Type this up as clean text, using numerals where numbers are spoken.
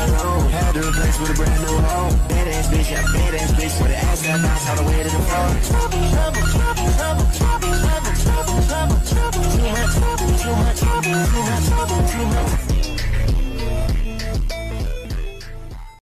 alone. Had to replace with a brand new home. Badass bitch, yeah, badass bitch. With the ass that bounce all the way to the floor. Trouble, trouble, trouble, trouble, trouble, trouble.